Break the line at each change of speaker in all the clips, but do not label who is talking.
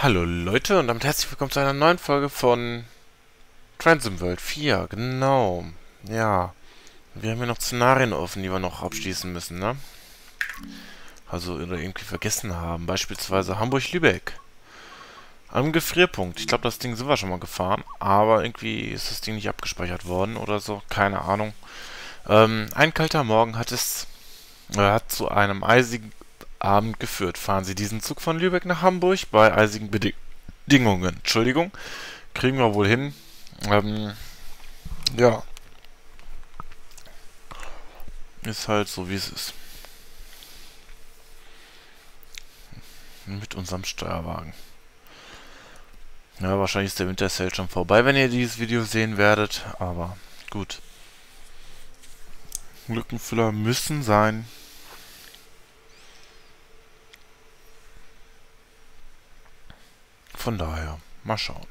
Hallo Leute und damit herzlich willkommen zu einer neuen Folge von Transcend World 4, genau. Ja, wir haben hier noch Szenarien offen, die wir noch abschließen müssen, ne? Also, oder irgendwie vergessen haben. Beispielsweise Hamburg-Lübeck. Am Gefrierpunkt. Ich glaube, das Ding sind wir schon mal gefahren, aber irgendwie ist das Ding nicht abgespeichert worden oder so. Keine Ahnung. Ein kalter Morgen hat zu einem eisigen Abend geführt. Fahren Sie diesen Zug von Lübeck nach Hamburg bei eisigen Bedingungen. Entschuldigung. Kriegen wir wohl hin. Ähm, ja, ist halt so, wie es ist. Mit unserem Steuerwagen. Ja, wahrscheinlich ist der Winter Sale schon vorbei, wenn ihr dieses Video sehen werdet. Aber gut. Lückenfüller müssen sein. Von daher, mal schauen.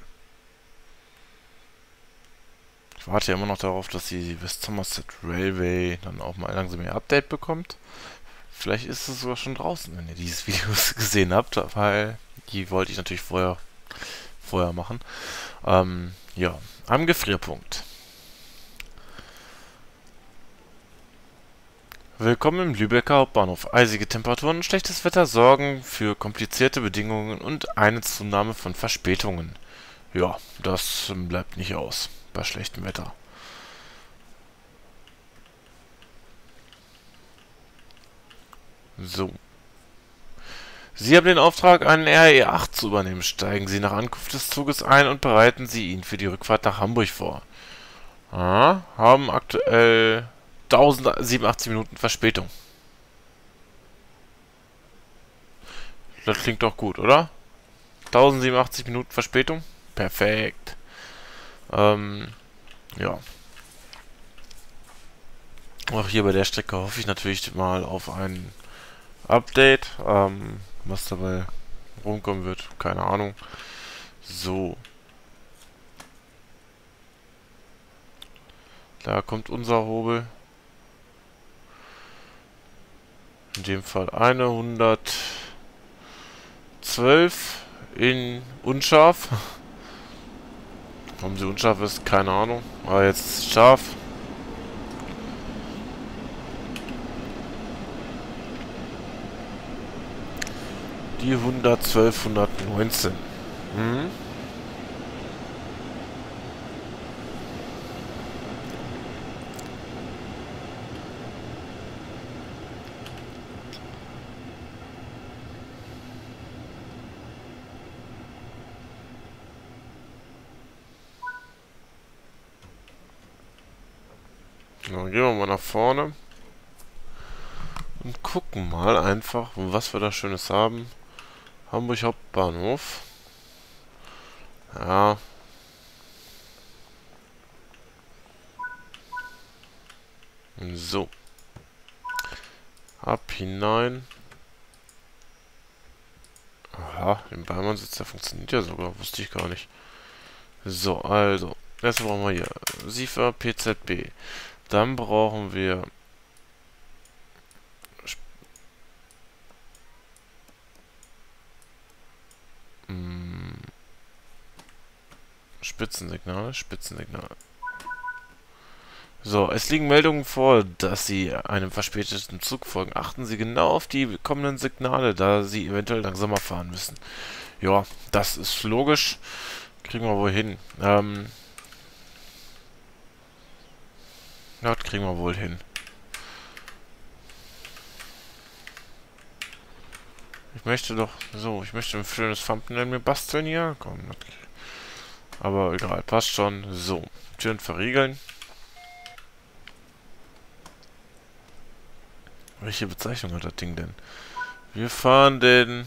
Ich warte ja immer noch darauf, dass die West Somerset Railway dann auch mal langsam ihr Update bekommt. Vielleicht ist es sogar schon draußen, wenn ihr dieses Video gesehen habt, weil die wollte ich natürlich vorher machen. Ja, am Gefrierpunkt. Willkommen im Lübecker Hauptbahnhof. Eisige Temperaturen und schlechtes Wetter sorgen für komplizierte Bedingungen und eine Zunahme von Verspätungen. Ja, das bleibt nicht aus bei schlechtem Wetter. So. Sie haben den Auftrag, einen RE8 zu übernehmen. Steigen Sie nach Ankunft des Zuges ein und bereiten Sie ihn für die Rückfahrt nach Hamburg vor. Haben aktuell 1087 Minuten Verspätung. Das klingt doch gut, oder? 1087 Minuten Verspätung? Perfekt. Ja. Auch hier bei der Strecke hoffe ich natürlich mal auf ein Update. Was dabei rumkommen wird, keine Ahnung. So. Da kommt unser Hobel. In dem Fall eine 112 in unscharf. Warum sie unscharf ist, keine Ahnung. Aber jetzt ist es scharf. Die 112, 119. Hm? Dann gehen wir mal nach vorne. Und gucken mal einfach, was wir da Schönes haben. Hamburg Hauptbahnhof. Ja. So. Ab hinein. Aha, den Beimannsitz, der funktioniert ja sogar. Wusste ich gar nicht. So, also. Erstmal brauchen wir hier SIFA PZB. Dann brauchen wir Spitzensignale. So, es liegen Meldungen vor, dass Sie einem verspäteten Zug folgen. Achten Sie genau auf die kommenden Signale, da Sie eventuell langsamer fahren müssen. Ja, das ist logisch. Kriegen wir wohl hin. Das kriegen wir wohl hin. Ich möchte ein schönes Thumbnail mir basteln hier. Komm, aber egal, passt schon. So, Türen verriegeln. Welche Bezeichnung hat das Ding denn? Wir fahren den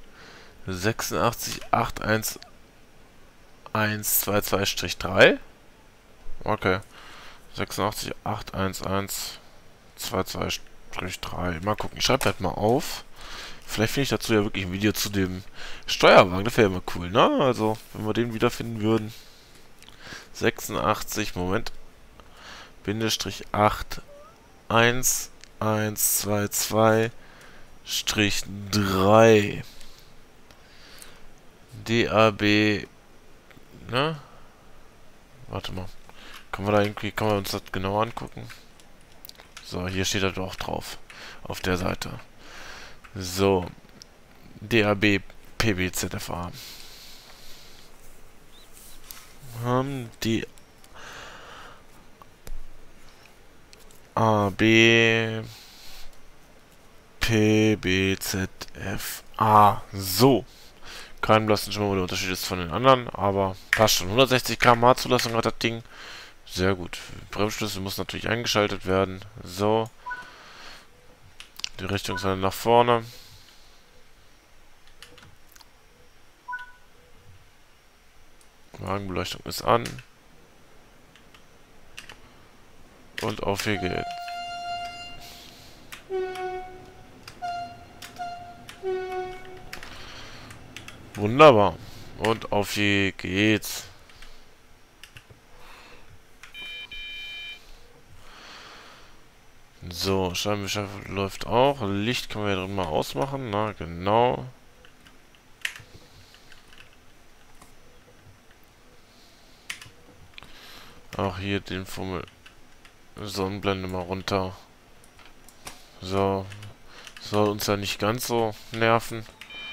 8681122-3. Okay. 8681122-3. Mal gucken, ich schreibe das mal auf. Vielleicht finde ich dazu ja wirklich ein Video zu dem Steuerwagen. Das wäre ja mal cool, ne? Also, wenn wir den wiederfinden würden. 86, Moment. Bindestrich 8, 1, 1, 2, 2, Strich 3. DAB, ne? Warte mal. Kann man uns das genau angucken? So, hier steht das auch drauf. Auf der Seite. So. DAB PBZFA. Die AB PBZFA. So. Kein blassen Schimmer, wo der Unterschied ist von den anderen, aber passt schon. 160 km/h Zulassung hat das Ding. Sehr gut. Bremsschlüssel muss natürlich eingeschaltet werden. So. Die Richtungswende nach vorne. Wagenbeleuchtung ist an. Und auf hier geht's. Wunderbar. Und auf hier geht's. So, Scheibenwischer läuft auch. Licht können wir ja drin mal ausmachen. Na, genau. Auch hier den Fummel. Sonnenblende mal runter. So. Soll uns ja nicht ganz so nerven.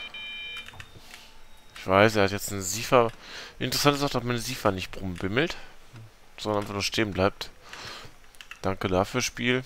Ich weiß, er hat jetzt einen Siefer. Interessant ist auch, dass meine Siefer nicht rumbimmelt, sondern einfach nur stehen bleibt. Danke dafür, Spiel.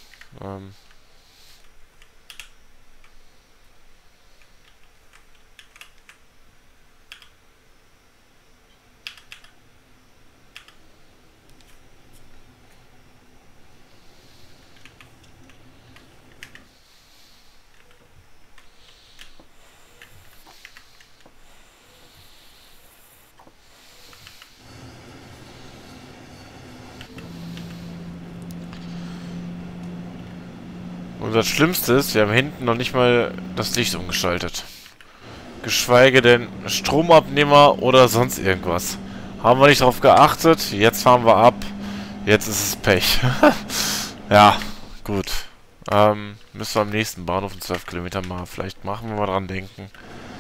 Und das Schlimmste ist, wir haben hinten noch nicht mal das Licht umgeschaltet. Geschweige denn Stromabnehmer oder sonst irgendwas. Haben wir nicht darauf geachtet. Jetzt fahren wir ab. Jetzt ist es Pech. Ja, gut. Müssen wir am nächsten Bahnhof in 12 Kilometern mal vielleicht machen, wenn wir dran denken.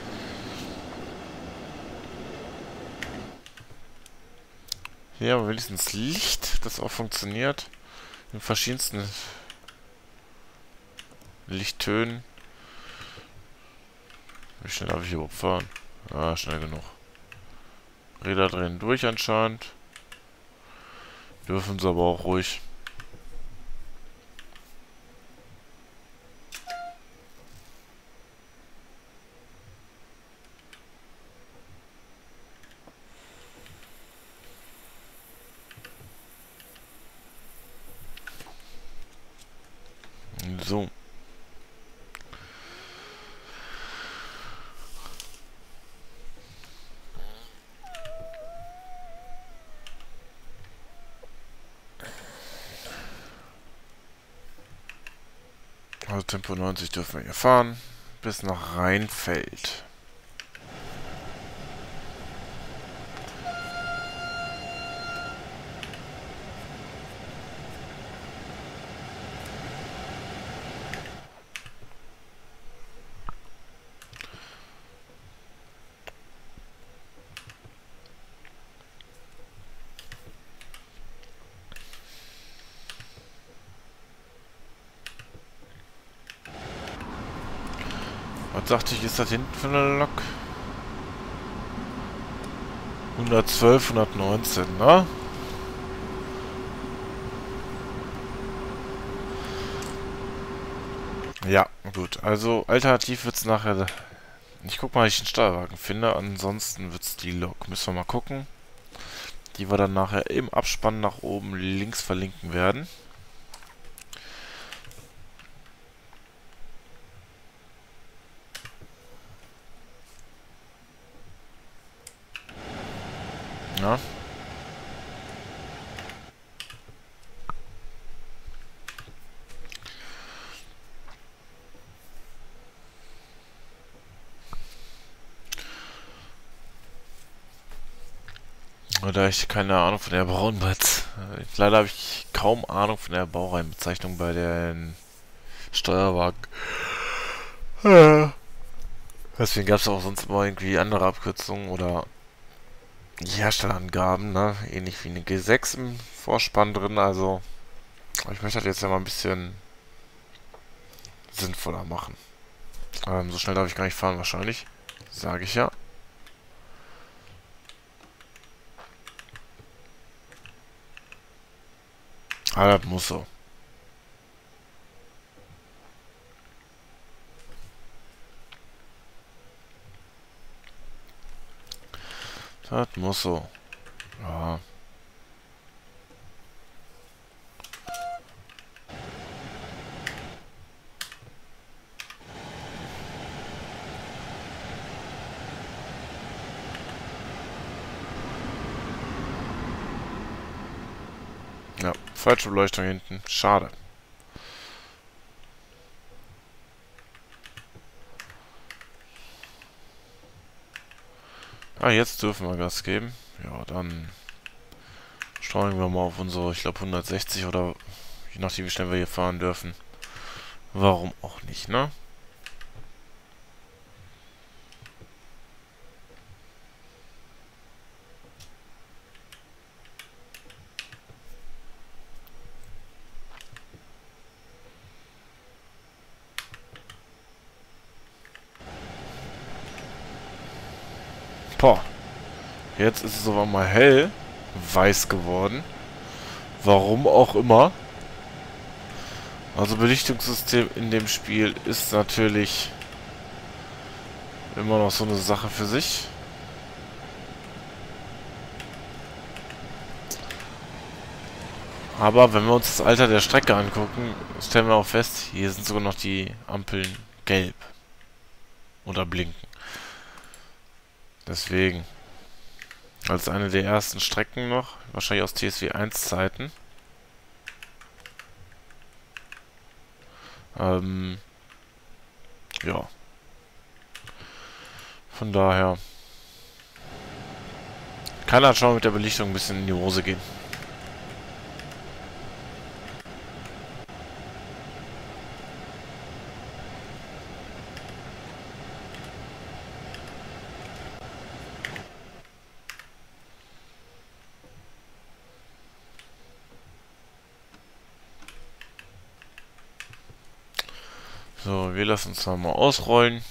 Hier haben wir wenigstens Licht, das auch funktioniert. In verschiedensten Lichttönen. Wie schnell darf ich hier überhaupt fahren? Ah, schnell genug. Räder drehen durch anscheinend. Dürfen sie aber auch ruhig. So. Also Tempo 90 dürfen wir hier fahren. Bis nach Rheinfeld. Was dachte ich, ist das hinten für eine Lok? 112, 119, ne? Ja, gut. Also alternativ wird es nachher... Ich guck mal, ob ich einen Steuerwagen finde. Ansonsten wird es die Lok. Müssen wir mal gucken. Die wir dann nachher im Abspann nach oben links verlinken werden. Ja. Da ich keine Ahnung von der leider habe ich kaum Ahnung von der Baureihenbezeichnung bei den Steuerwagen. Ja, Deswegen gab es auch sonst immer irgendwie andere Abkürzungen oder die Herstellerangaben, ne? Ähnlich wie eine G6 im Vorspann drin, also ich möchte das jetzt ja mal ein bisschen sinnvoller machen. So schnell darf ich gar nicht fahren wahrscheinlich. Sage ich ja. Aber das muss so. Das muss so. Ja. Ja, falsche Beleuchtung hinten. Schade. Ah, jetzt dürfen wir Gas geben. Ja, dann steuern wir mal auf unsere, ich glaube 160 oder je nachdem wie schnell wir hier fahren dürfen. Warum auch nicht, ne? Boah, jetzt ist es aber mal hell weiß geworden. Warum auch immer. Also Belichtungssystem in dem Spiel ist natürlich immer noch so eine Sache für sich. Aber wenn wir uns das Alter der Strecke angucken, stellen wir auch fest, hier sind sogar noch die Ampeln gelb. Oder blinken. Deswegen. Als eine der ersten Strecken noch, wahrscheinlich aus TSW 1 Zeiten. Ja. Von daher kann das schon mit der Belichtung ein bisschen in die Hose gehen. So, wir lassen uns mal ausrollen.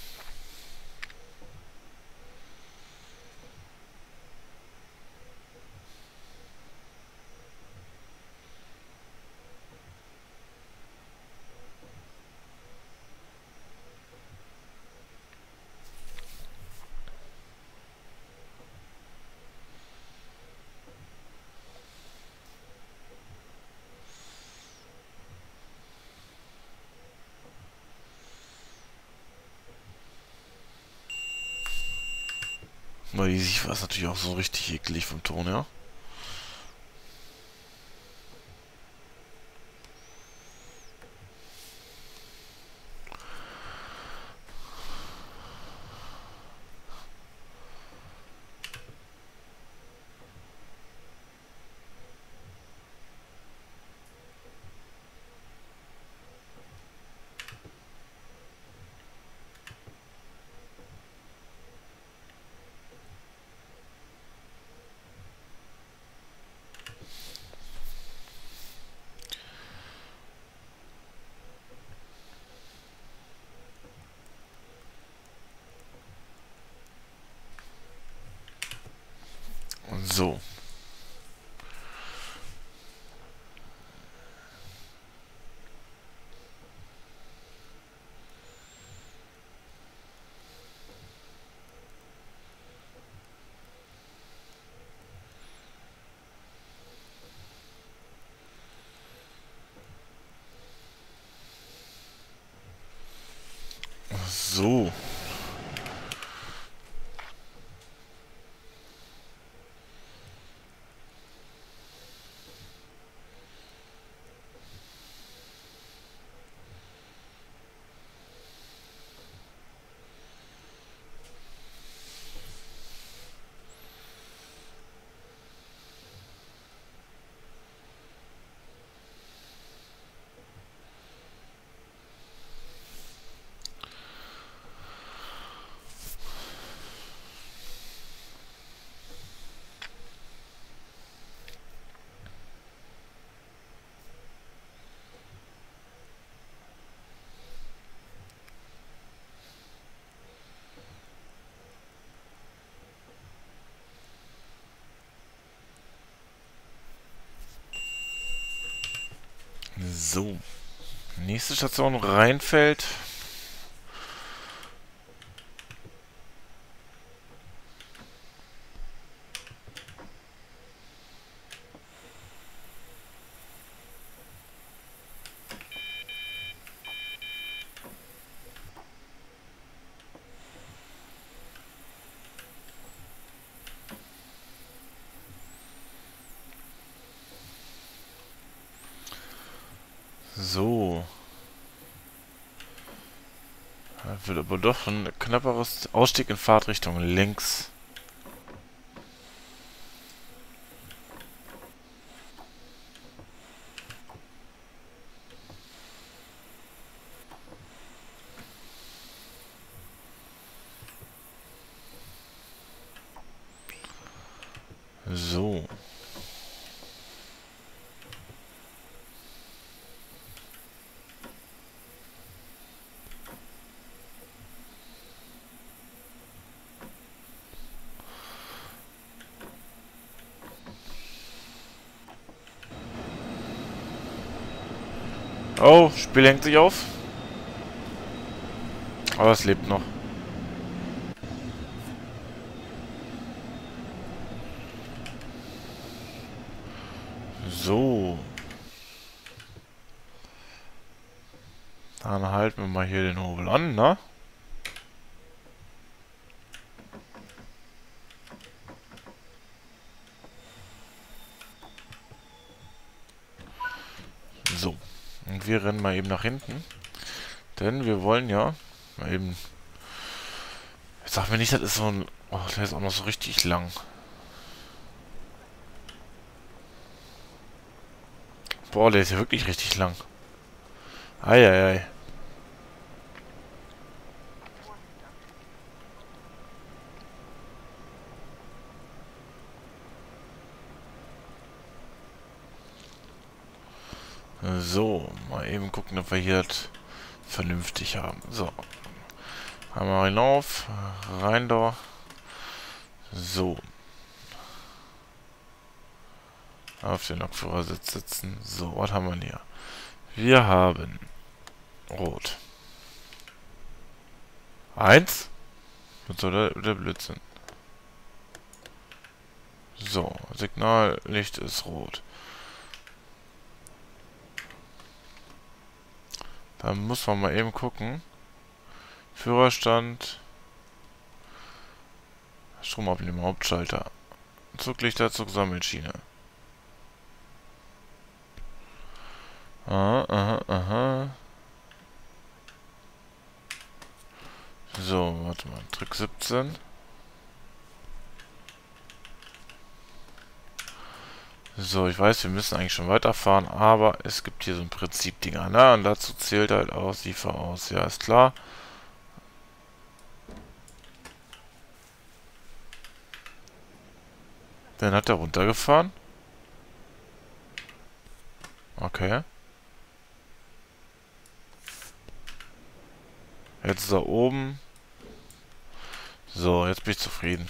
Weil die Sicht war es natürlich auch so richtig eklig vom Ton, ja. So. So. So. Nächste Station Rheinfeld. So. Das wird aber doch ein knapperes Ausstieg in Fahrtrichtung links. So. Oh, Spiel hängt sich auf. Aber es lebt noch. So. Dann halten wir mal hier den Hobel an, ne? So. Und wir rennen mal eben nach hinten. Denn wir wollen ja mal eben... Jetzt sag mir nicht, das ist so ein... Oh, der ist auch noch so richtig lang. Boah, der ist ja wirklich richtig lang. Eieiei. So, mal eben gucken, ob wir hier das vernünftig haben. So. Einmal hinauf, rein da. So. Auf den Lokführersitz sitzen. So, was haben wir denn hier? Wir haben Rot. 1. Was soll der Blödsinn? So, Signallicht ist rot. Dann muss man mal eben gucken. Führerstand. Stromabnehmer, Hauptschalter. Zuglichter, Zugsammelschiene. Aha, aha, aha. So, warte mal. Trick 17. So, ich weiß, wir müssen eigentlich schon weiterfahren, aber es gibt hier so ein Prinzip-Dinger, ne? Und dazu zählt halt aus, Liefer aus. Ja, ist klar. Dann hat er runtergefahren. Okay. Jetzt ist er oben. So, jetzt bin ich zufrieden.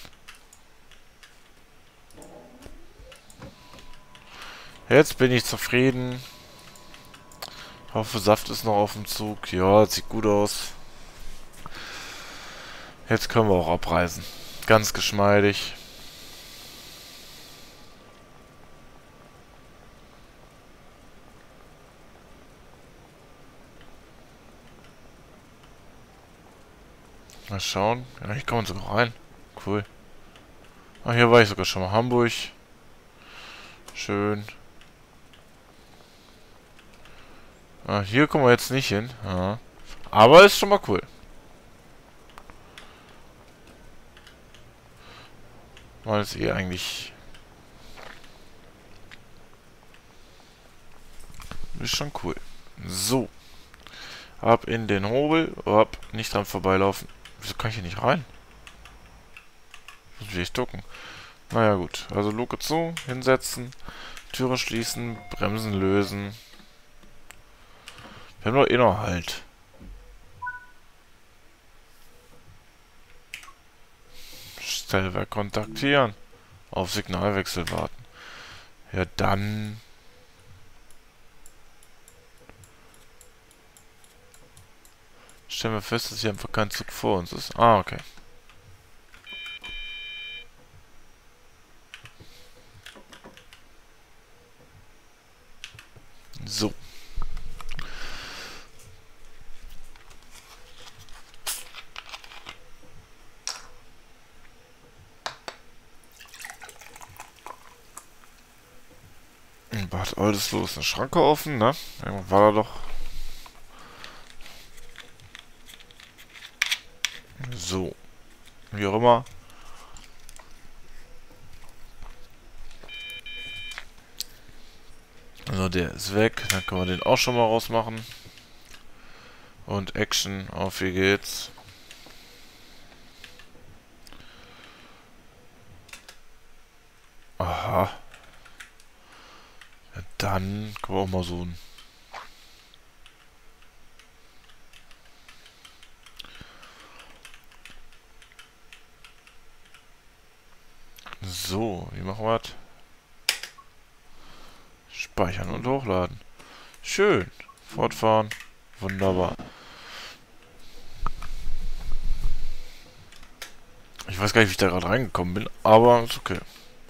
Jetzt bin ich zufrieden. Hoffe, Saft ist noch auf dem Zug. Ja, sieht gut aus. Jetzt können wir auch abreisen. Ganz geschmeidig. Mal schauen. Ja, hier kann man sogar rein. Cool. Ah, hier war ich sogar schon mal. Hamburg. Schön. Ah, hier kommen wir jetzt nicht hin. Ja. Aber ist schon mal cool. Weil es eh eigentlich... Ist schon cool. So. Ab in den Hobel. Ab. Nicht dran vorbeilaufen. Wieso kann ich hier nicht rein? Muss ich ducken. Naja gut. Also Luke zu. Hinsetzen. Türe schließen. Bremsen lösen. Wir haben doch eh noch Halt. Stellwerk kontaktieren. Auf Signalwechsel warten. Ja, dann... stellen wir fest, dass hier einfach kein Zug vor uns ist. Ah, okay. So. Bad Oldesloe ist eine Schranke offen, ne? Irgendwann war da doch. So. Wie auch immer. Also der ist weg. Dann können wir den auch schon mal rausmachen. Und Action. Auf wie geht's. Aha. Ja, dann können wir auch mal so ein... So, wie machen wir das? Speichern und hochladen. Schön. Fortfahren. Wunderbar. Ich weiß gar nicht, wie ich da gerade reingekommen bin, aber ist okay.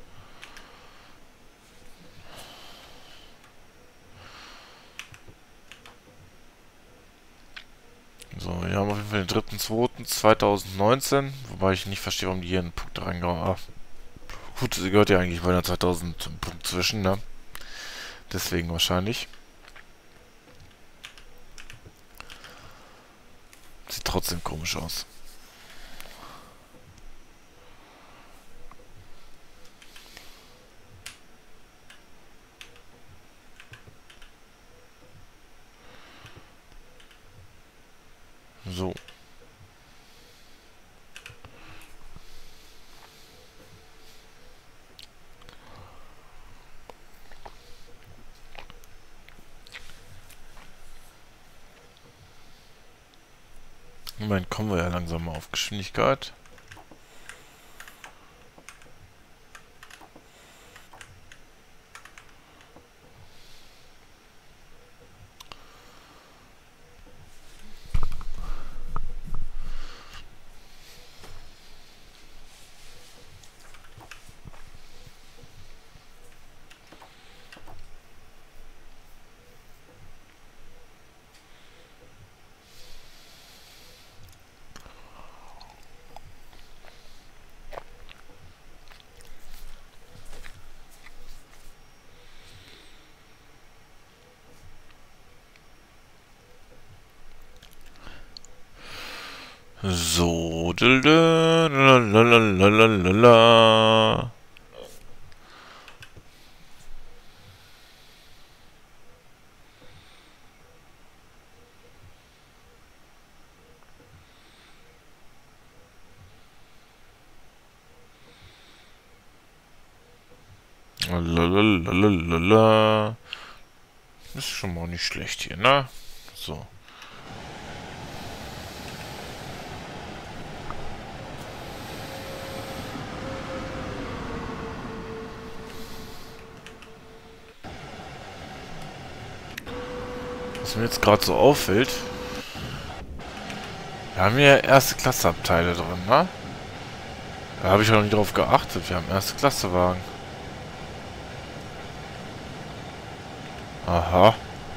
So, wir haben auf jeden Fall den 3.2.2019, wobei ich nicht verstehe, warum die hier einen Punkt reingehauen haben. Gut, sie gehört ja eigentlich bei der 2000 zum Punkt zwischen, ne? Deswegen wahrscheinlich. Sieht trotzdem komisch aus. So. Moment, kommen wir ja langsam mal auf Geschwindigkeit. So. Lalalala. Lalalala. Ist schon mal nicht schlecht hier, ne? So. Was mir jetzt gerade so auffällt, wir haben hier erste Klasse Abteile drin, ne? Da habe ich noch nie drauf geachtet. Wir haben erste Klasse Wagen. Aha.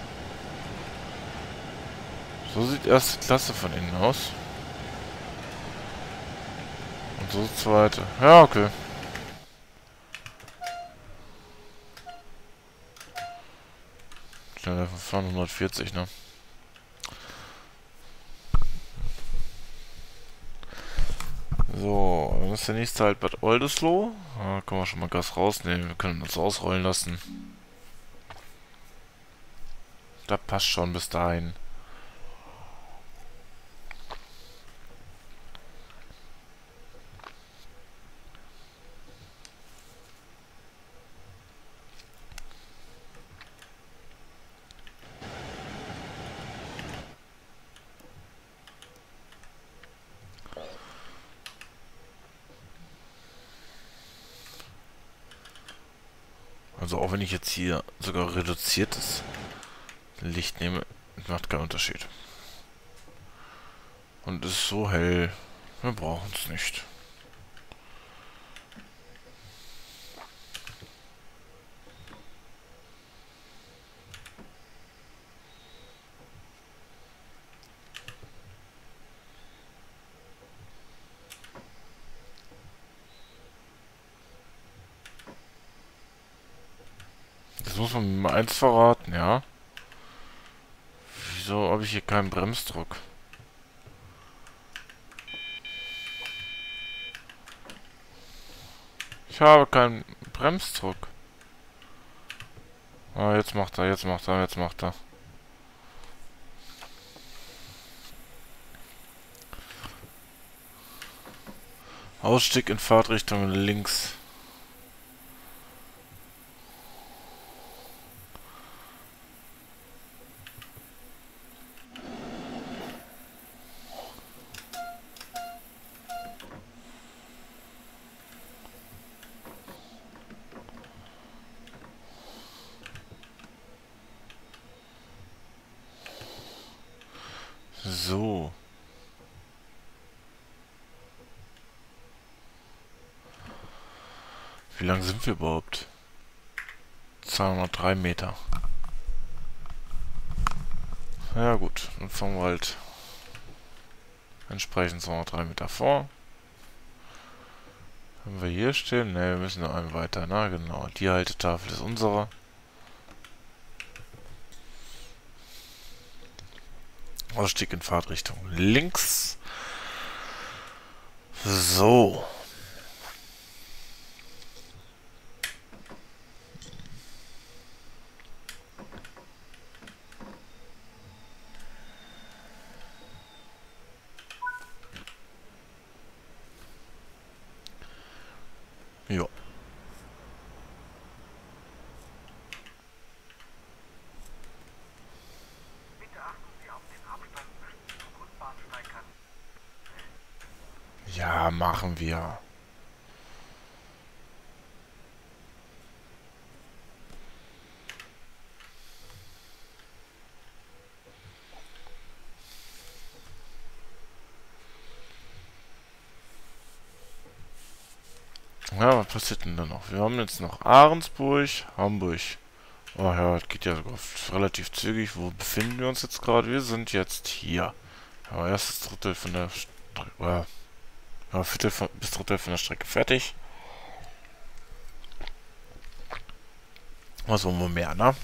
So sieht erste Klasse von innen aus. Und so zweite. Ja, okay. Schneller fahren 140, ne? So, dann ist der nächste halt Bad Oldesloe. Da können wir schon mal Gas rausnehmen. Wir können uns ausrollen lassen. Da passt schon bis dahin. Also auch wenn ich jetzt hier sogar reduziertes Licht nehme, macht keinen Unterschied. Und es ist so hell. Wir brauchen es nicht. Das muss man mir mal eins verraten, ja? Wieso habe ich hier keinen Bremsdruck? Ich habe keinen Bremsdruck. Ah, jetzt macht er, jetzt macht er, jetzt macht er. Ausstieg in Fahrtrichtung links. So. Wie lang sind wir überhaupt? 203 Meter. Ja gut, dann fahren wir halt entsprechend 203 Meter vor. Wenn wir hier stehen, ne, wir müssen noch einen weiter, na genau. Die Haltetafel ist unsere. Ausstieg in Fahrtrichtung links. So. Ja. Ja, machen wir. Ja, was passiert denn da noch? Wir haben jetzt noch Ahrensburg, Hamburg. Oh ja, das geht ja sogar relativ zügig. Wo befinden wir uns jetzt gerade? Wir sind jetzt hier. Ja, erstes Drittel von der Strecke. Ja, bis Drittel von der Strecke fertig. Was wollen wir mehr, ne?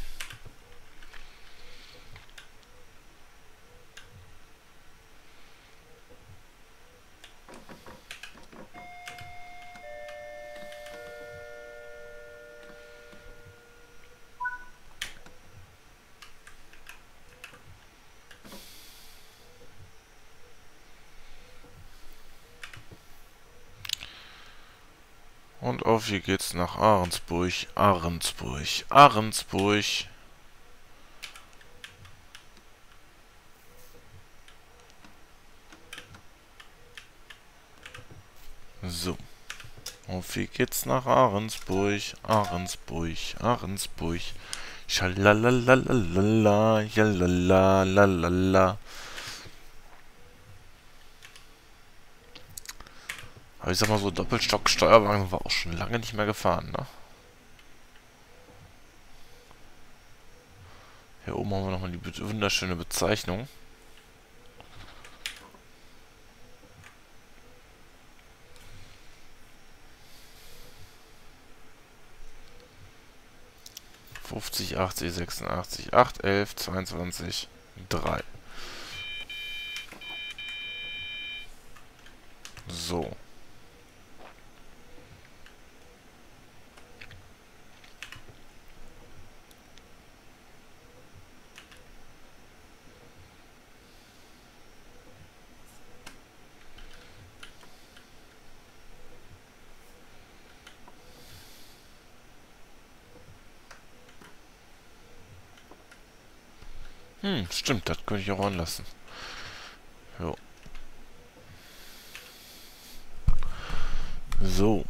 Und auf hier geht's nach Ahrensburg. Ahrensburg. Ahrensburg. So. Auf hier geht's nach Ahrensburg. Ahrensburg. Ahrensburg. Schalalalala. Jalalalalala. Aber ich sag mal so, Doppelstock-Steuerwagen war auch schon lange nicht mehr gefahren, ne? Hier oben haben wir nochmal die wunderschöne Bezeichnung. ...50, 80, 86, 8, 11, 22, 3. So. Stimmt, das könnte ich auch anlassen. Jo. So.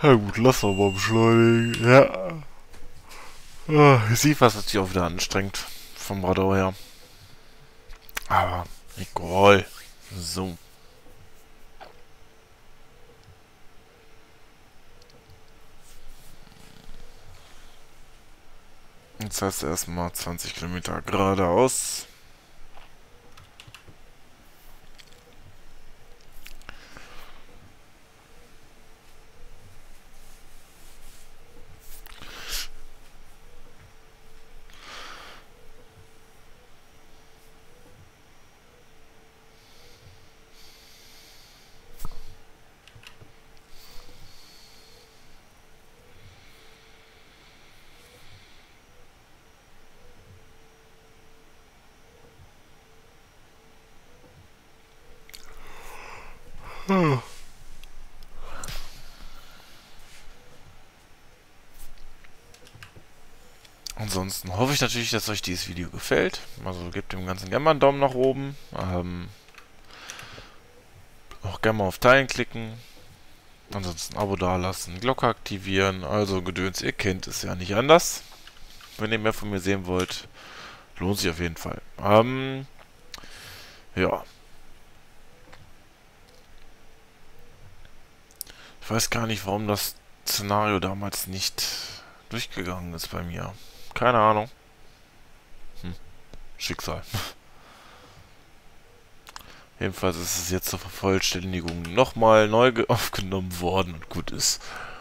Ja gut, lass doch mal beschleunigen. Ja. Sie war es natürlich auch wieder anstrengend. Vom Radar her. Aber egal. So. Jetzt heißt erstmal 20 Kilometer geradeaus. Ansonsten hoffe ich natürlich, dass euch dieses Video gefällt. Also gebt dem Ganzen gerne mal einen Daumen nach oben. Auch gerne mal auf Teilen klicken. Ansonsten ein Abo dalassen, Glocke aktivieren. Also Gedöns, ihr kennt es ja nicht anders. Wenn ihr mehr von mir sehen wollt, lohnt sich auf jeden Fall. Ja. Ich weiß gar nicht, warum das Szenario damals nicht durchgegangen ist bei mir. Keine Ahnung. Schicksal. Jedenfalls ist es jetzt zur Vervollständigung nochmal neu aufgenommen worden und gut ist.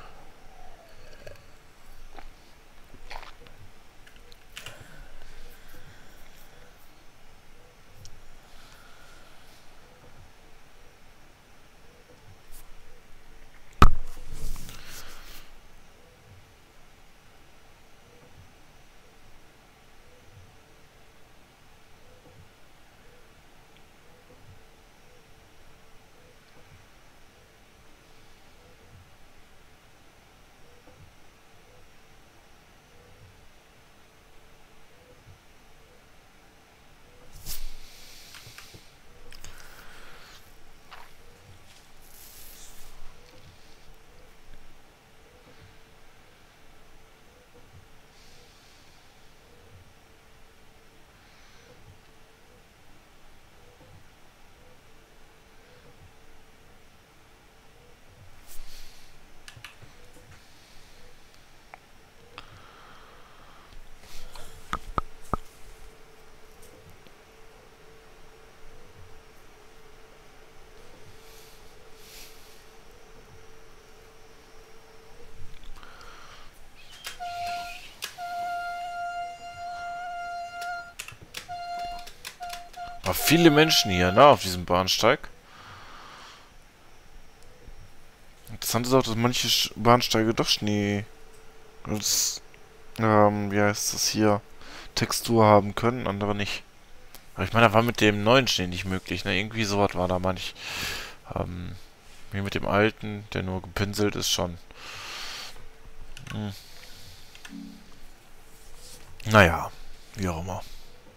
Aber viele Menschen hier, ne, auf diesem Bahnsteig. Interessant ist auch, dass manche Bahnsteige doch Schnee als, wie heißt das hier, Textur haben können, andere nicht. Aber ich meine, da war mit dem neuen Schnee nicht möglich, ne? Irgendwie sowas war da manch. Wie mit dem alten, der nur gepinselt ist schon. Hm. Naja, wie auch immer.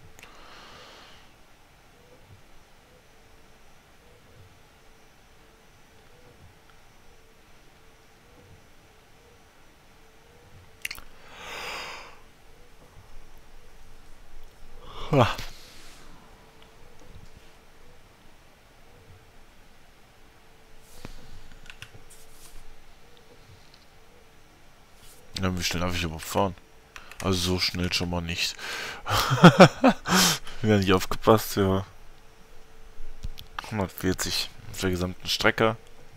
Ha. Ja, wie schnell darf ich überhaupt fahren? Also so schnell schon mal nicht. Ja, nicht aufgepasst, ja. 140 auf der gesamten Strecke.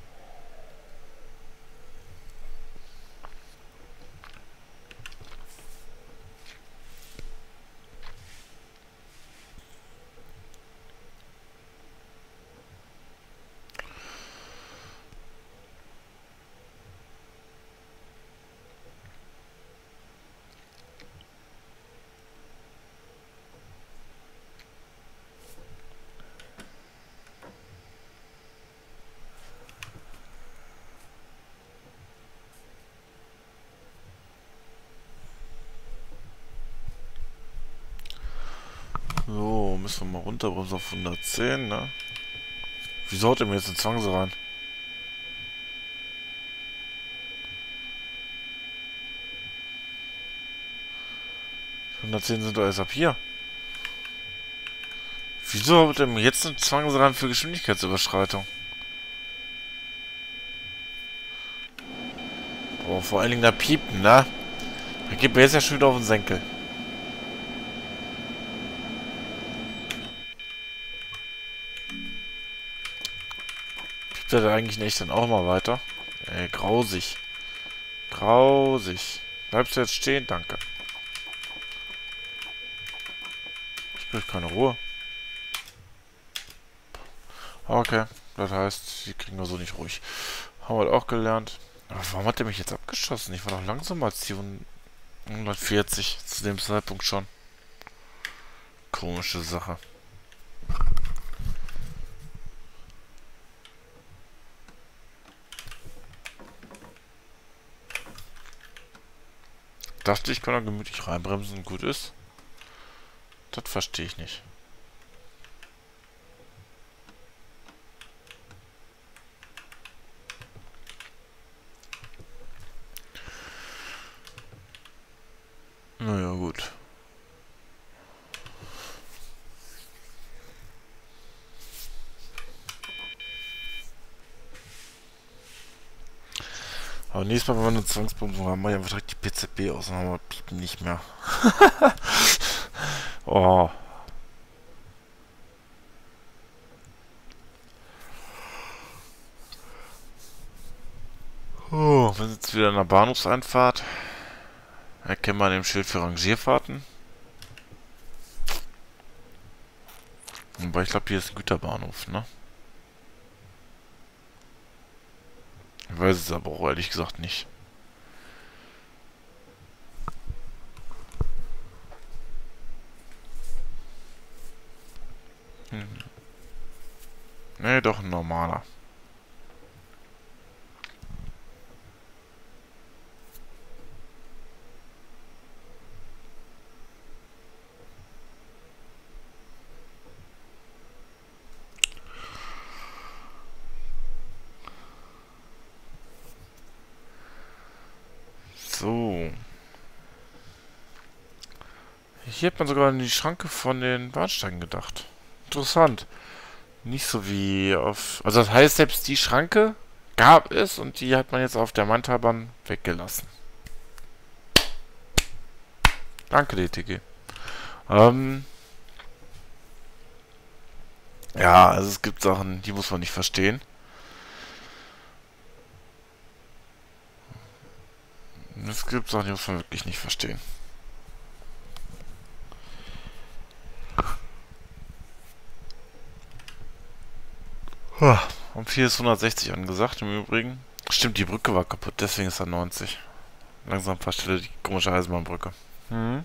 So, müssen wir mal runterbremsen auf 110, ne? Wieso haut er mir jetzt eine Zwangse rein? 110 sind doch erst ab hier. Wieso hat er mir jetzt einen Zwangsrahmen für Geschwindigkeitsüberschreitung? Oh, vor allen Dingen da piepen, ne? Da geht mir jetzt ja schon wieder auf den Senkel. Piept er da eigentlich nicht dann auch mal weiter? Ey, grausig. Grausig. Bleibst du jetzt stehen? Danke. Ich krieg keine Ruhe. Okay, das heißt, die kriegen wir so nicht ruhig. Haben wir auch gelernt. Aber warum hat der mich jetzt abgeschossen? Ich war doch langsamer als die 140 zu dem Zeitpunkt schon. Komische Sache. Dachte ich, kann da gemütlich reinbremsen und gut ist. Das verstehe ich nicht. Naja, gut. Aber nächstes Mal, wenn wir eine Zwangsbremsung haben, wir einfach direkt die PZB aus und haben wir Piepen nicht mehr. Oh. Oh, wir sind jetzt wieder in der Bahnhofseinfahrt. Erkennen wir an dem Schild für Rangierfahrten. Aber ich glaube, hier ist ein Güterbahnhof, ne? Ich weiß es aber auch ehrlich gesagt nicht. Nee, doch ein normaler. So. Hier hat man sogar an die Schranke von den Bahnsteigen gedacht. Interessant. Nicht so wie auf... Also das heißt, selbst die Schranke gab es und die hat man jetzt auf der Mantalbahn weggelassen. Danke, DTG. Ja, also es gibt Sachen, die muss man nicht verstehen. Es gibt Sachen, die muss man wirklich nicht verstehen. Um 4 ist 160 angesagt, im Übrigen. Stimmt, die Brücke war kaputt, deswegen ist er 90. Langsam verstelle die komische Eisenbahnbrücke. Mhm.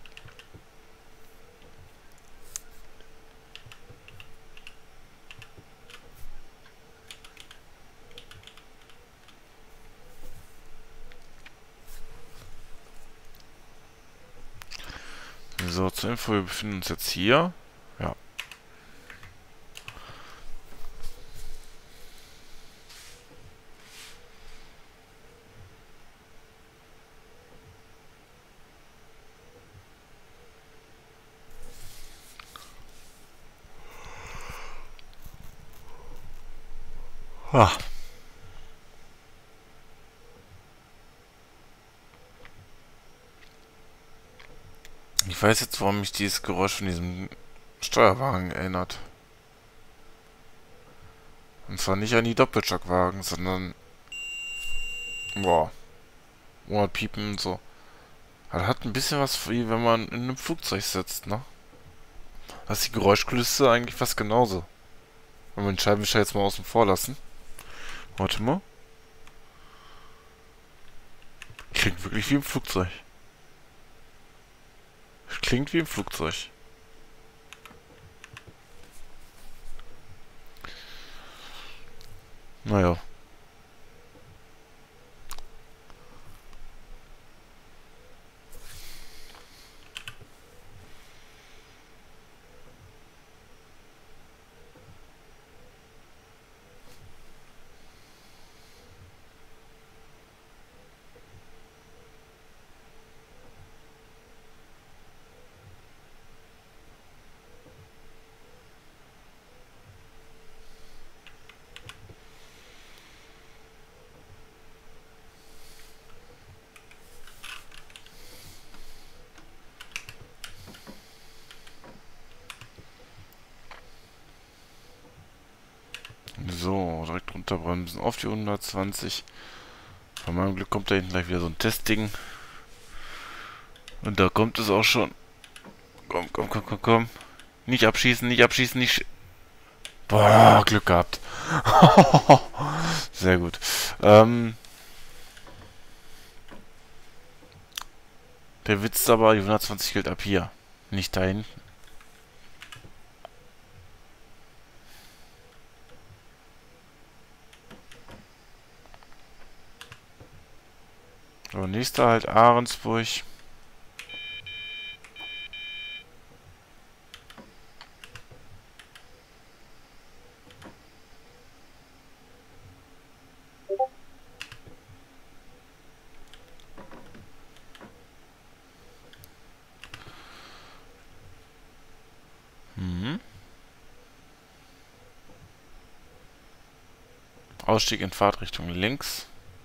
So, zur Info, wir befinden uns jetzt hier. Ja. Ah. Ich weiß jetzt, warum mich dieses Geräusch von diesem Steuerwagen erinnert. Und zwar nicht an die Doppelstockwagen, sondern... Boah. Ohne Piepen und so. Das hat ein bisschen was wie wenn man in einem Flugzeug sitzt, ne? Da ist die Geräuschkulisse eigentlich fast genauso. Wenn wir den Scheibenwischer jetzt mal außen vor lassen. Warte mal. Klingt wirklich wie im Flugzeug. Klingt wie im Flugzeug. Naja. Unterbremsen auf die 120. Von meinem Glück kommt da hinten gleich wieder so ein Testding. Und da kommt es auch schon. Komm, komm, komm, komm, komm. Nicht abschießen, nicht abschießen, nicht... Boah, Glück gehabt. Sehr gut. Der Witz ist aber, die 120 gilt ab hier. Nicht da hinten. So, nächster halt Ahrensburg. Ausstieg in Fahrtrichtung links.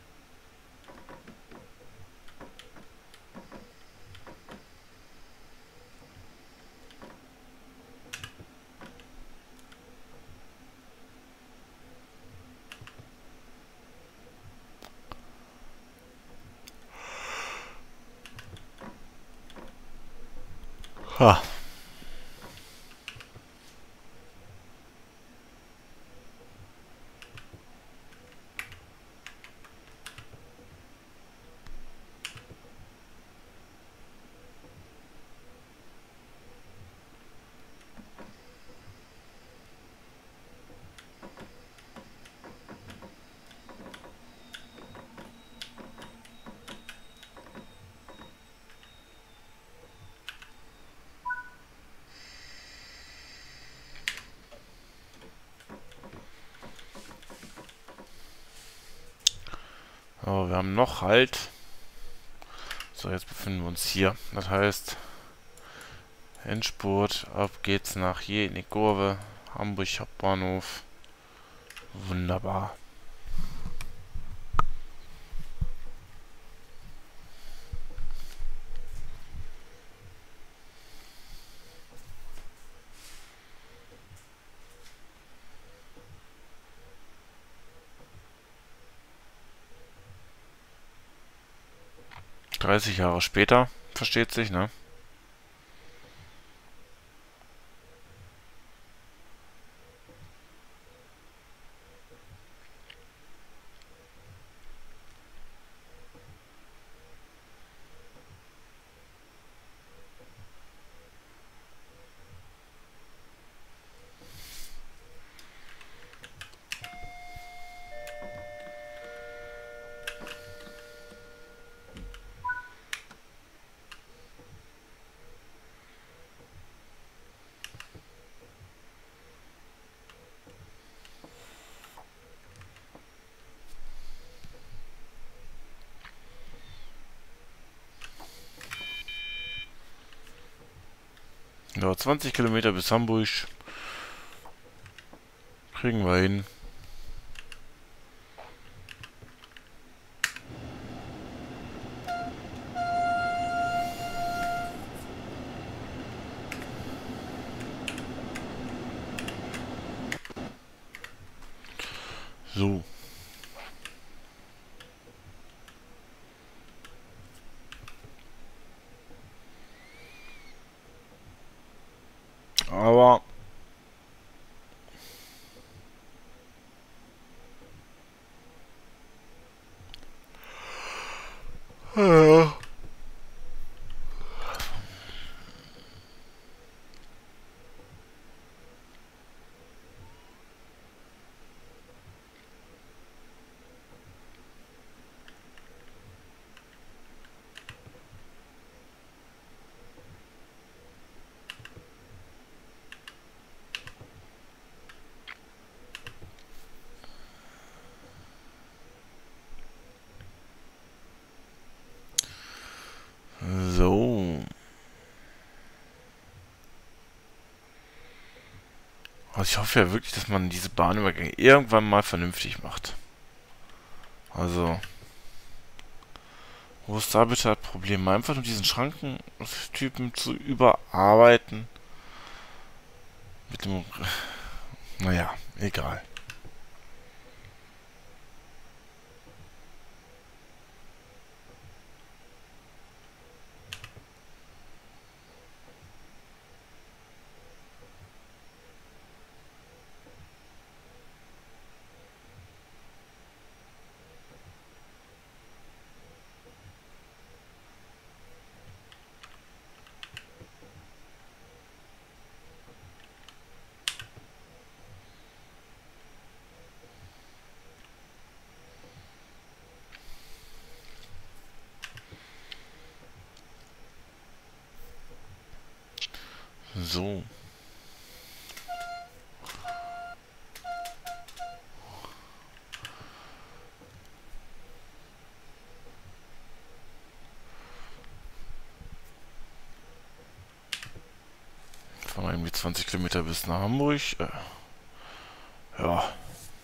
Ha. So, wir haben noch Halt. So, jetzt befinden wir uns hier. Das heißt, Endspurt, ab geht's nach hier in die Kurve. Hamburg Hauptbahnhof. Wunderbar. ...30 Jahre später, versteht sich, ne? Ja, 20 Kilometer bis Hamburg. Kriegen wir hin. So. Aber... Ja. So. Also ich hoffe ja wirklich, dass man diese Bahnübergänge irgendwann mal vernünftig macht. Also, wo ist da bitte das Problem? Einfach nur diesen Schrankentypen zu überarbeiten. Mit dem... Naja, egal. So. Fahren wir irgendwie 20 Kilometer bis nach Hamburg. Ja.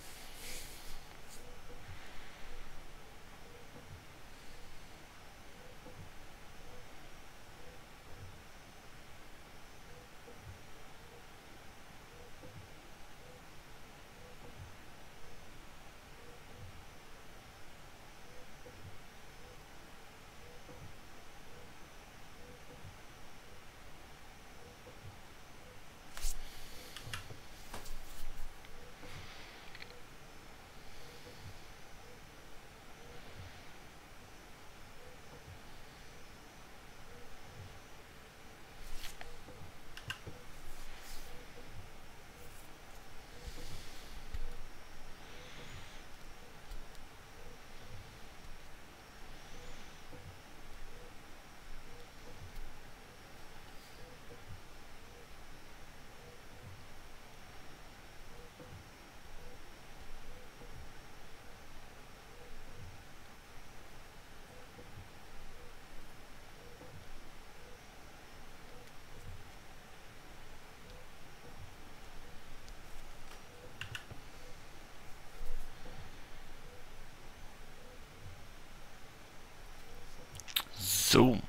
So.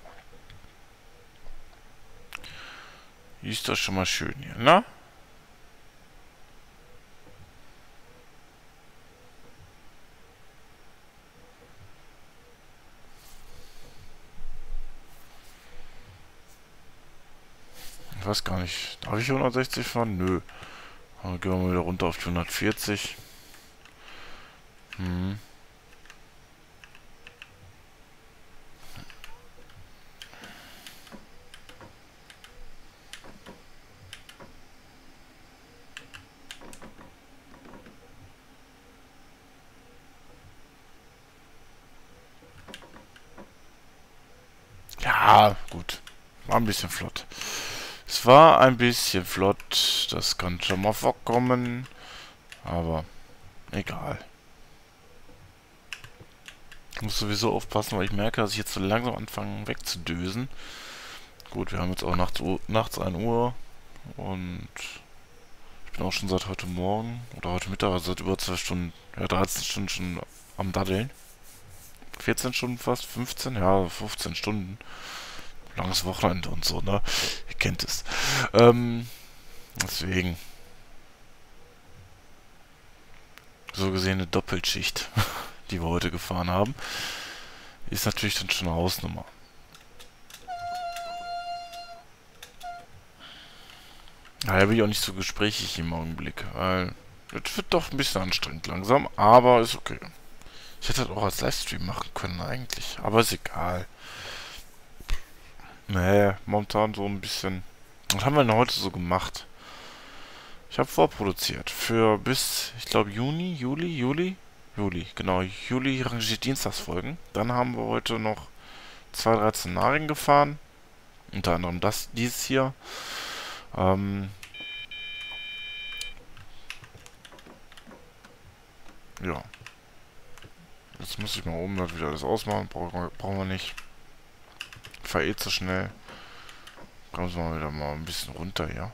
Ist doch schon mal schön hier, ne? Ich weiß gar nicht. Darf ich 160 fahren? Nö. Dann gehen wir mal wieder runter auf die 140. Hm. Ja, gut. War ein bisschen flott. Es war ein bisschen flott. Das kann schon mal vorkommen. Aber egal. Ich muss sowieso aufpassen, weil ich merke, dass ich jetzt so langsam anfange wegzudösen. Gut, wir haben jetzt auch nachts 1 Uhr. Und ich bin auch schon seit heute Morgen oder heute Mittag, also seit über 2 Stunden, ja 13 Stunden schon am Daddeln. 14 Stunden fast, 15, ja 15 Stunden. Langes Wochenende und so, ne? Ihr kennt es. Deswegen. So gesehen eine Doppelschicht, die wir heute gefahren haben. Ist natürlich dann schon eine Hausnummer. Daher bin ich auch nicht so gesprächig im Augenblick, weil es wird doch ein bisschen anstrengend langsam, aber ist okay. Ich hätte das auch als Livestream machen können eigentlich, aber ist egal. Nee, momentan so ein bisschen. Was haben wir denn heute so gemacht? Ich habe vorproduziert für bis, ich glaube Juli, genau, Juli rangiert Dienstagsfolgen. Dann haben wir heute noch 2, 3 Szenarien gefahren, unter anderem dieses hier. Ja. Jetzt muss ich mal oben das wieder alles ausmachen. Brauchen wir nicht. Ich fahr eh zu schnell. Kommen wir mal wieder mal ein bisschen runter hier.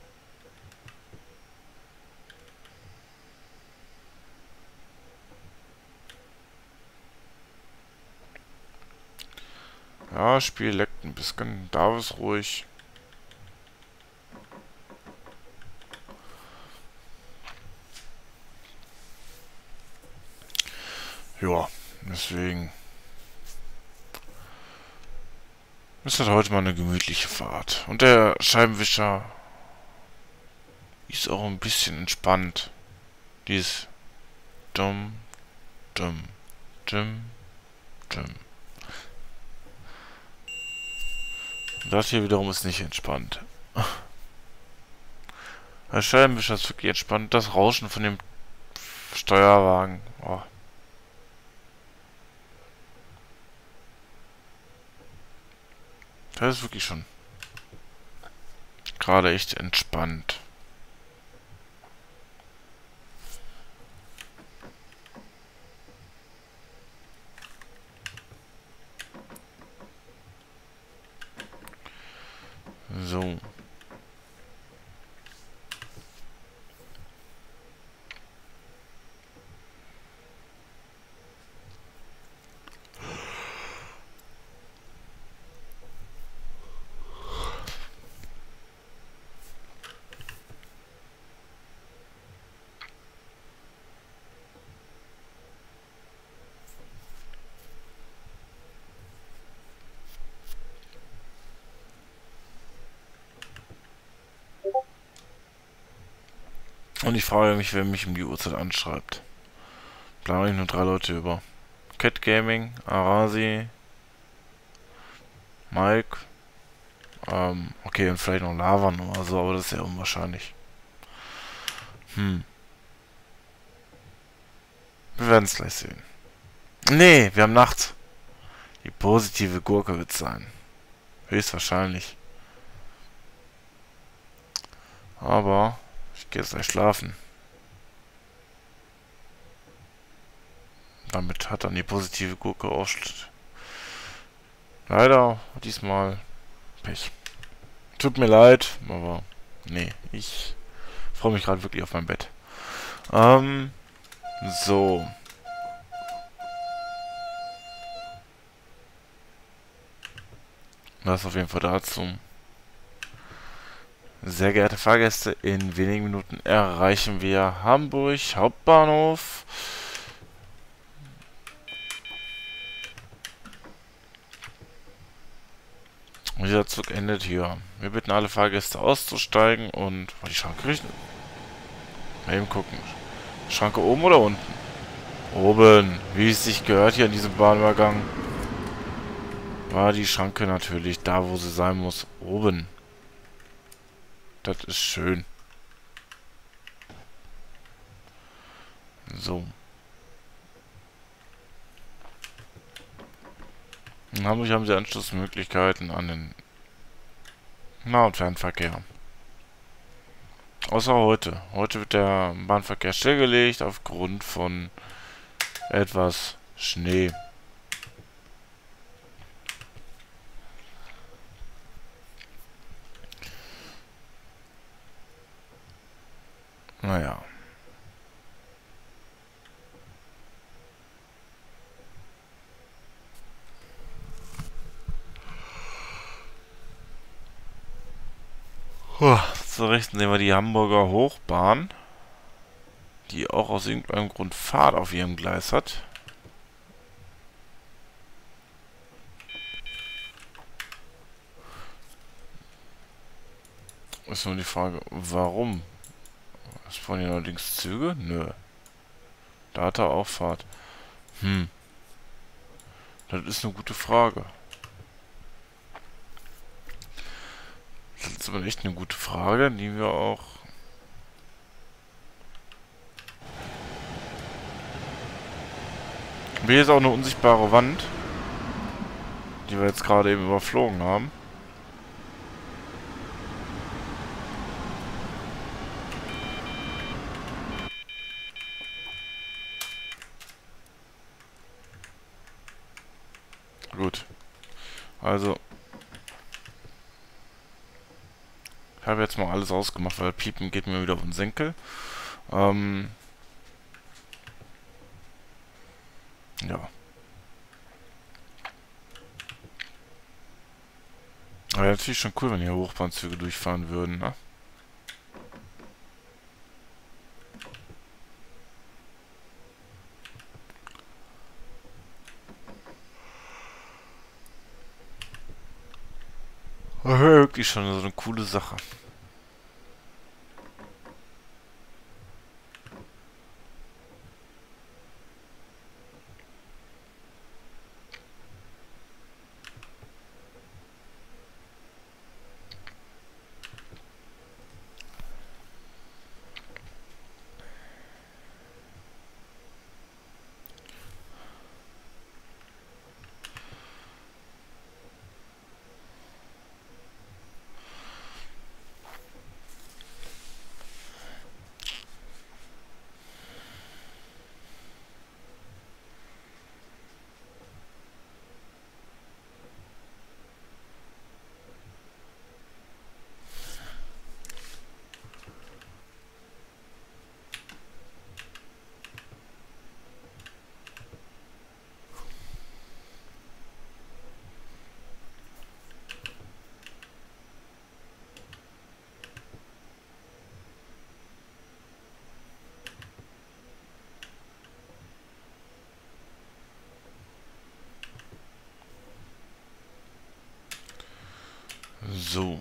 Ja, Spiel leckt ein bisschen. Da ist ruhig. Ja, deswegen ist das heute mal eine gemütliche Fahrt. Und der Scheibenwischer ist auch ein bisschen entspannt. Die ist dumm, dumm, dumm, dumm. Das hier wiederum ist nicht entspannt. Der Scheibenwischer ist wirklich entspannt. Das Rauschen von dem Steuerwagen. Oh. Das ist wirklich schon gerade echt entspannt. So. Und ich frage mich, wer mich um die Uhrzeit anschreibt. Bleiben eigentlich nur 3 Leute über. Cat Gaming, Arasi, Mike, okay, und vielleicht noch Lavan oder so, aber das ist ja unwahrscheinlich. Wir werden es gleich sehen. Nee, wir haben nachts. Die positive Gurke wird sein. Höchstwahrscheinlich. Aber ich gehe jetzt gleich schlafen. Damit hat dann die positive Gurke auch leider diesmal Pech. Tut mir leid, aber nee, ich freue mich gerade wirklich auf mein Bett. So. Das auf jeden Fall dazu. Sehr geehrte Fahrgäste, in wenigen Minuten erreichen wir Hamburg Hauptbahnhof. Und dieser Zug endet hier. Wir bitten alle Fahrgäste auszusteigen und... Oh, die Schranke richten. Mal eben gucken. Schranke oben oder unten? Oben. Wie es sich gehört hier an diesem Bahnübergang. War die Schranke natürlich da, wo sie sein muss. Oben. Das ist schön. So. In Hamburg haben sie Anschlussmöglichkeiten an den Nah- und Fernverkehr. Außer heute. Heute wird der Bahnverkehr stillgelegt aufgrund von etwas Schnee. Naja. Zur Rechten sehen wir die Hamburger Hochbahn, die auch aus irgendeinem Grund Fahrt auf ihrem Gleis hat. Ist nur die Frage, warum? Es fahren hier allerdings Züge? Nö. Da hat er auch Fahrt. Das ist eine gute Frage. Das ist aber echt eine gute Frage, die wir auch... Hier ist auch eine unsichtbare Wand, die wir jetzt gerade eben überflogen haben. Gut. Also, ich habe jetzt mal alles ausgemacht, weil Piepen geht mir wieder auf den Senkel. Ja. Aber natürlich schon cool, wenn hier Hochbahnzüge durchfahren würden, ne? Das wäre wirklich schon so eine coole Sache. So.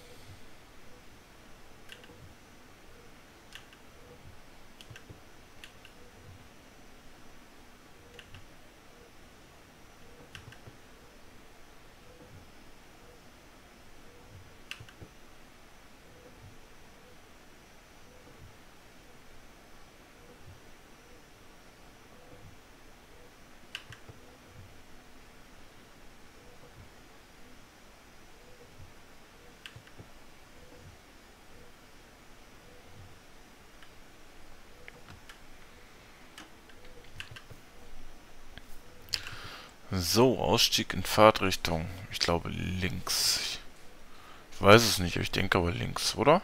So, Ausstieg in Fahrtrichtung. Ich glaube links. Ich weiß es nicht, ich denke aber links, oder?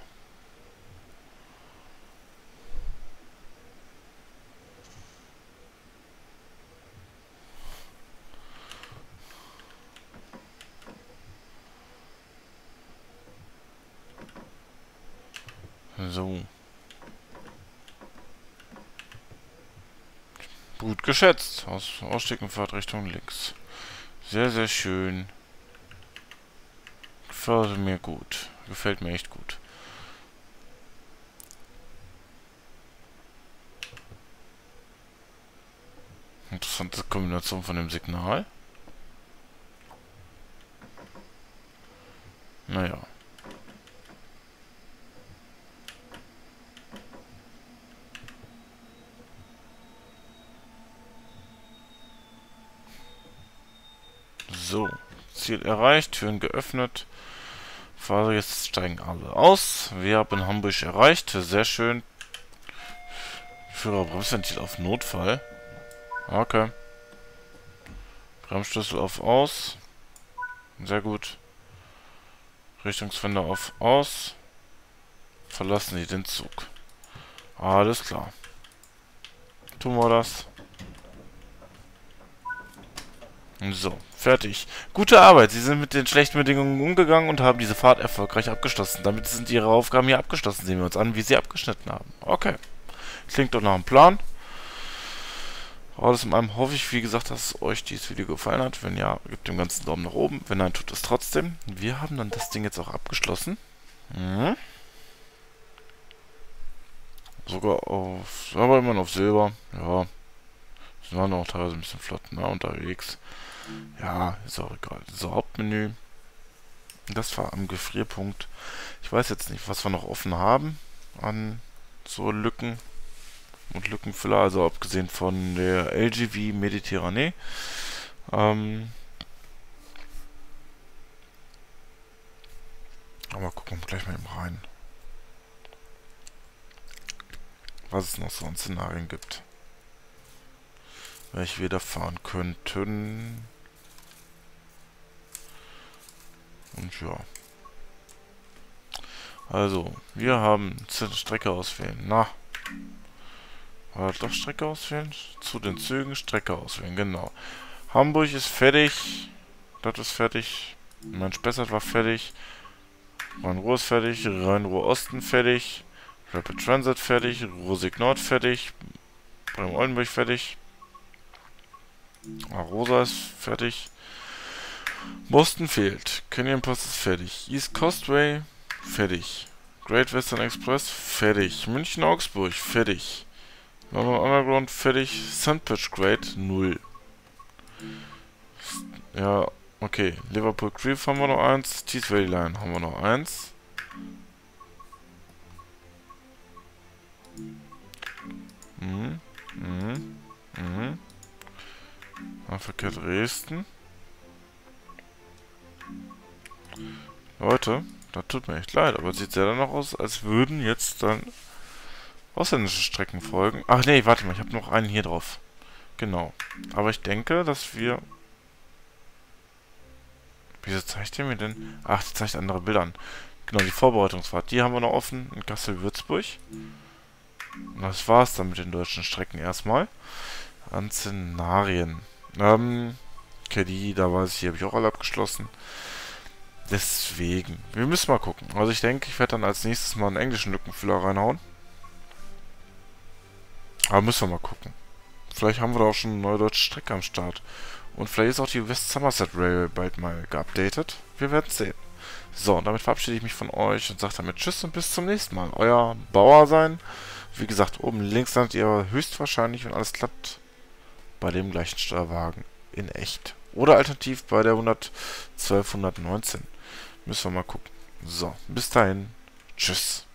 So. Gut geschätzt. Ausstieg in Fahrtrichtung links. Sehr, sehr schön. Gefällt mir gut. Gefällt mir echt gut. Interessante Kombination von dem Signal. Naja. So. Ziel erreicht. Türen geöffnet. Fahrer, jetzt steigen alle aus. Wir haben Hamburg erreicht. Sehr schön. Führerbremsventil auf Notfall. Okay. Bremsschlüssel auf aus. Sehr gut. Richtungswender auf aus. Verlassen Sie den Zug. Alles klar. Tun wir das. So, fertig. Gute Arbeit. Sie sind mit den schlechten Bedingungen umgegangen und haben diese Fahrt erfolgreich abgeschlossen. Damit sind Ihre Aufgaben hier abgeschlossen. Sehen wir uns an, wie Sie abgeschnitten haben. Okay. Klingt doch nach einem Plan. Alles in allem hoffe ich, wie gesagt, dass euch dieses Video gefallen hat. Wenn ja, gebt dem ganzen Daumen nach oben. Wenn nein, tut es trotzdem. Wir haben dann das Ding jetzt auch abgeschlossen. Sogar auf... aber immer noch auf Silber. Ja. Sind wir noch teilweise ein bisschen flott, ne, unterwegs. Ja, ist auch egal. So, Hauptmenü. Das war am Gefrierpunkt. Ich weiß jetzt nicht, was wir noch offen haben an so Lücken und Lückenfüller, also abgesehen von der LGV Mediterranee. Aber gucken wir gleich mal eben rein, was es noch so an Szenarien gibt, welche wir da fahren könnten. Und ja. Also, wir haben Strecke auswählen. Na. War das doch Strecke auswählen? Zu den Zügen Strecke auswählen, genau. Hamburg ist fertig. Das ist fertig. Mein Spessart war fertig. Rhein-Ruhr ist fertig. Rhein-Ruhr-Osten fertig. Rapid Transit fertig. Ruhr-Sieg Nord fertig. Bremen-Oldenburg fertig. Arosa ist fertig. Boston fehlt. Canyon Post ist fertig. East Coastway fertig. Great Western Express fertig. München-Augsburg fertig. London Underground fertig. Sandpitch Great 0. Ja, okay. Liverpool Creek haben wir noch 1. Tees Valley Line haben wir noch 1. Verkehr Dresden. Leute, das tut mir echt leid, aber es sieht sehr danach aus, als würden jetzt dann ausländische Strecken folgen. Ach nee, warte mal, ich habe noch einen hier drauf. Genau. Aber ich denke, dass wir... Wieso zeigt ihr mir denn? Ach, die zeigt andere Bilder an. Genau, die Vorbereitungsfahrt. Die haben wir noch offen in Kassel-Würzburg. Und das war's dann mit den deutschen Strecken erstmal. An Szenarien. Okay, da weiß ich, die habe ich auch alle abgeschlossen. Deswegen. Wir müssen mal gucken. Also ich denke, ich werde dann als nächstes mal einen englischen Lückenfüller reinhauen. Aber müssen wir mal gucken. Vielleicht haben wir da auch schon eine neue deutsche Strecke am Start. Und vielleicht ist auch die West Somerset Railway bald mal geupdatet. Wir werden sehen. So, und damit verabschiede ich mich von euch und sage damit Tschüss und bis zum nächsten Mal. Euer Bauer sein. Wie gesagt, oben links landet ihr höchstwahrscheinlich, wenn alles klappt, bei dem gleichen Steuerwagen in echt. Oder alternativ bei der 112, 119. Müssen wir mal gucken. So, bis dahin. Tschüss.